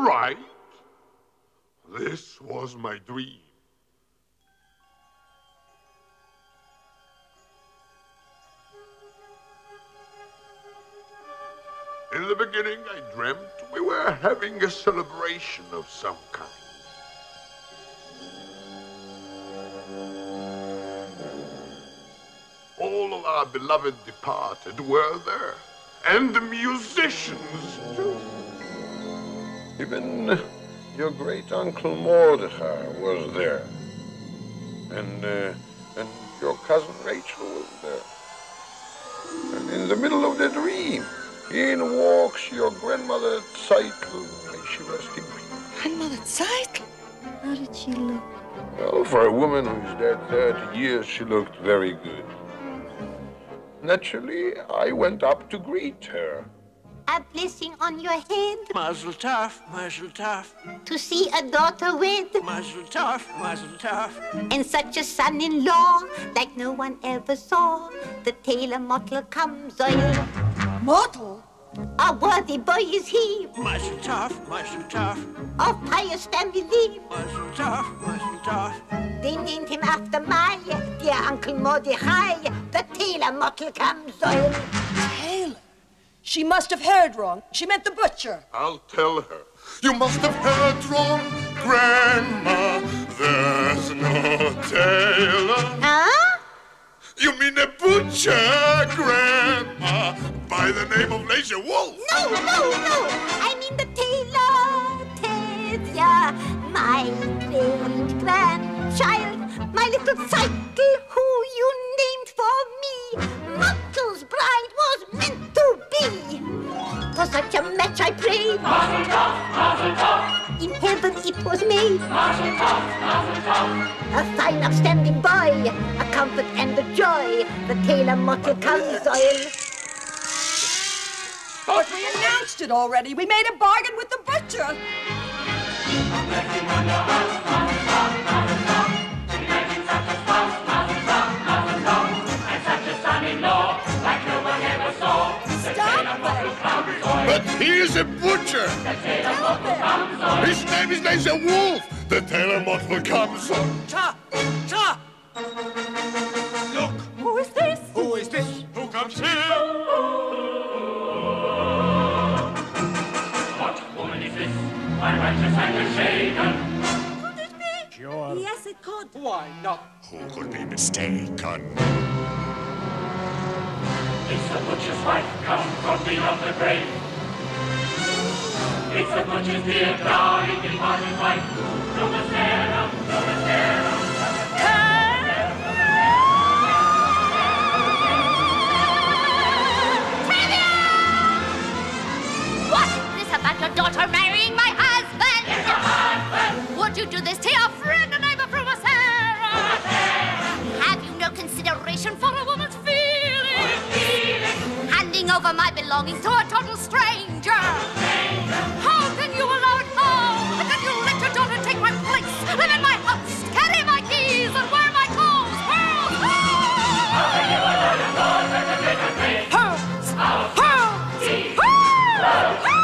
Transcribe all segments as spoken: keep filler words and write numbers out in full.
right. This was my dream. In the beginning, I dreamt we were having a celebration of some kind. All of our beloved departed were there, and the musicians, too. Even your great-uncle Mordecai was there, and, uh, and your cousin Rachel was there. And in the middle of the dream, in walks your grandmother Zeitl, may she rest in peace. Grandmother Zeitl? How did she look? Well, for a woman who's dead thirty years, she looked very good. Naturally, I went up to greet her. A blessing on your head. Mazel tov, mazel tov. To see a daughter wed. Mazel tov, mazel tov. And such a son-in-law like no one ever saw. The tailor Mottle comes oil. Mottle? A worthy boy is he. Mazel tov, mazel tov. Of pious family. Mazel tov, mazel tov. They named him after my dear Uncle Mordecai. The tailor Mottle comes oil. Tailor? She must have heard wrong. She meant the butcher. I'll tell her. You must have heard wrong, Grandma. There's no tailor. Huh? You mean a butcher, Grandma, by the name of Leisure Wolf? No, no, no. I mean the tailor, Tavia, my great-grandchild, my little Zeitl, who you named for me. Mottle's bride was meant to be. For such a match I prayed. Mazel tov, mazel tov. In heaven it was made. Mazel tov, mazel tov. A fine upstanding boy, a comfort and a joy. The tailor Mottle comes oil. But we announced it already. We made a bargain with the butcher. But he's a butcher. His name is Leisure Wolf. The tailor Mottle comes on. Ta, ta. Look. Who is this? Who is this? Who comes here? What woman is this? My righteous anger shaken. Could it be? Sure. Yes, it could. Why not? Who could be mistaken? It's the butcher's wife come from beyond the grave. It's the butcher's dear darling departed wife. From the serum, from the serum. What is this about your daughter marrying my husband? Yes, her husband. Would you do this to your friend and neighbor from a Sarah? Have you no consideration for a woman's feelings? Feelings. Handing over my belongings to a total stranger. Stranger. How can you allow it now? How can you let your daughter take my place, live in my house, carry my keys, and wear my clothes? Pearls! How can you allow your daughter to take her place? Pearls! House. Pearls! Keys. Pearls! Pearls.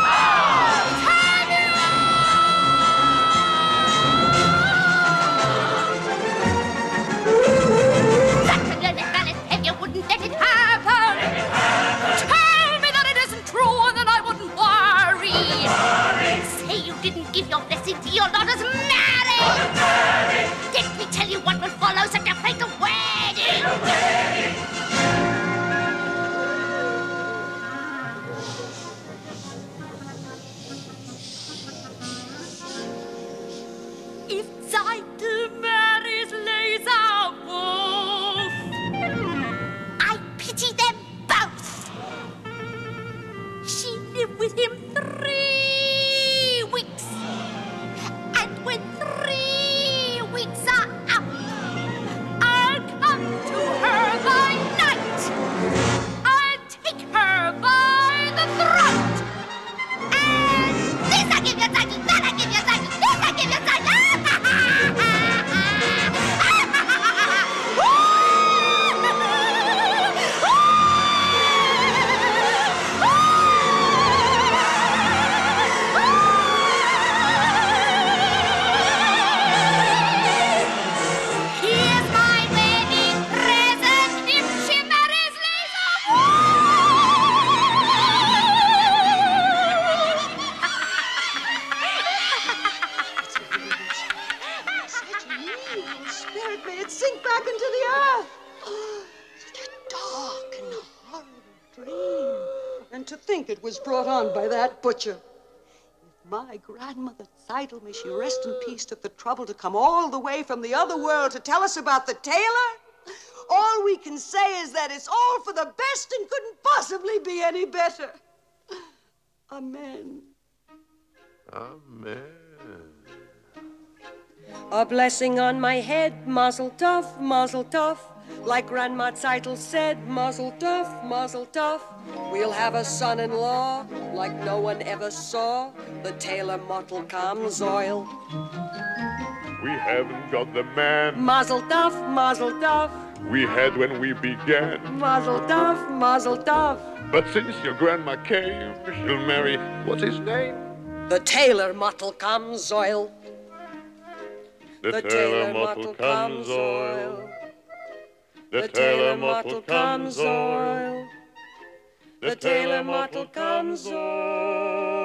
If you wouldn't let it happen, tell me that it isn't true, and then I wouldn't worry. Say you didn't give your blessing to your daughter's marriage. Let me tell you what will follow such a fatal wedding. If Zeitl marries Leisure Wolf, I pity them both. She lived with him three weeks. And when three weeks are up, I'll come to her by night. I'll take her by the throat. And this I give you, Zeitl, that I give you, Zeitl, this I give you, Zeitl. think it was brought on by that butcher. If my grandmother Seidel, may she rest in peace, took the trouble to come all the way from the other world to tell us about the tailor, all we can say is that it's all for the best and couldn't possibly be any better. Amen. Amen. A blessing on my head, mazel tov, mazel tov. Like Grandma Zeitel said, mazel tov, mazel tov. We'll have a son-in-law like no one ever saw, the tailor Mottel Kamzoil. We haven't got the man Mazel tov, mazel tov. we had when we began. Mazel tov, mazel tov. But since your grandma came, she'll marry, what's his name? The tailor Mottel Kamzoil. The tailor Mottel Kamzoil. The tailor Mottel Kamzoil. The tailor Mottel Kamzoil.